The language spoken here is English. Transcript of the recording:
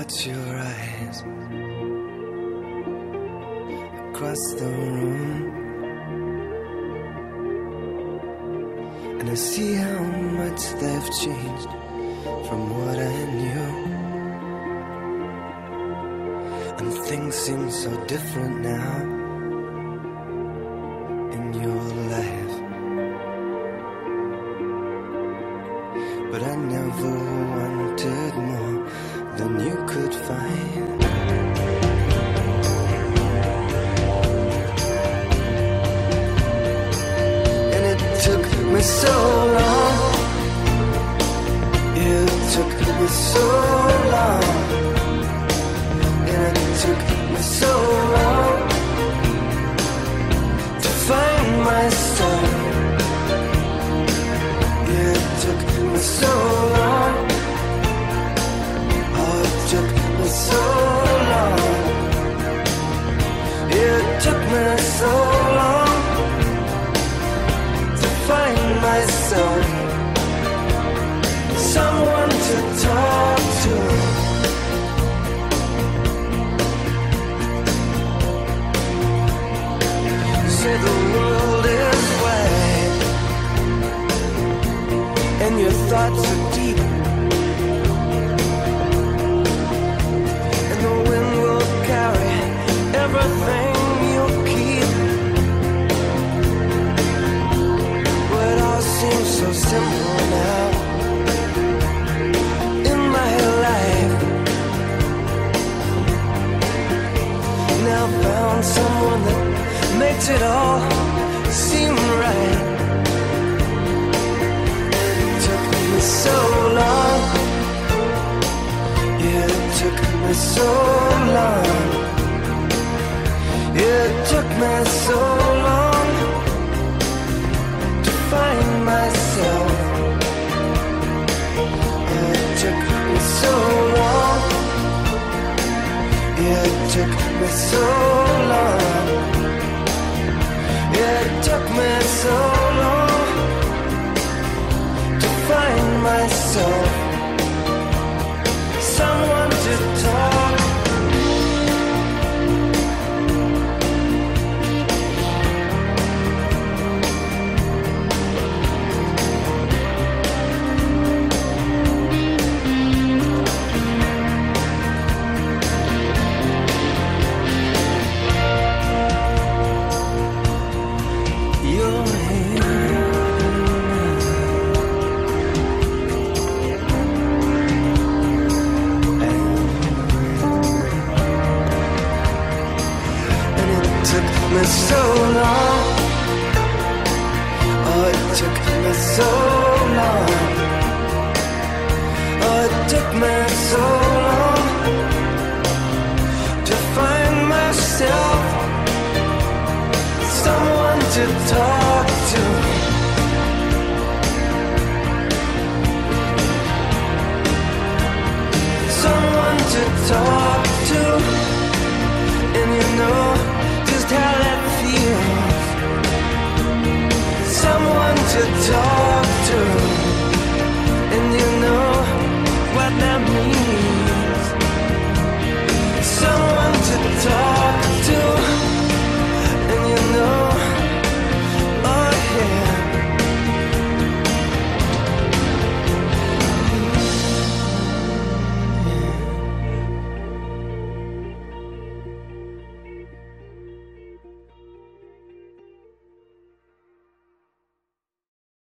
watch your eyes across the room, and I see how much they've changed from what I knew. And things seem so different now in your life, but I never wanted more than you could find. And it took me so long, it took me so long, and it took me so long to find myself. It took me so long, oh, it took me so long. It took me so long to find myself, someone to talk to. Say the world is wide and your thoughts are deep, and the wind will carry everything you keep. But it all seems so simple now in my life. Now found someone that makes it all seem right. It took me so long, yeah, it took me so long. It took me so long to find myself. It took me so long, yeah, it took me so long. It took me so long to find myself, someone to talk. Me so long, oh, it took me so long, oh, it took me so long to find myself, someone to talk to. Someone to talk to, and you know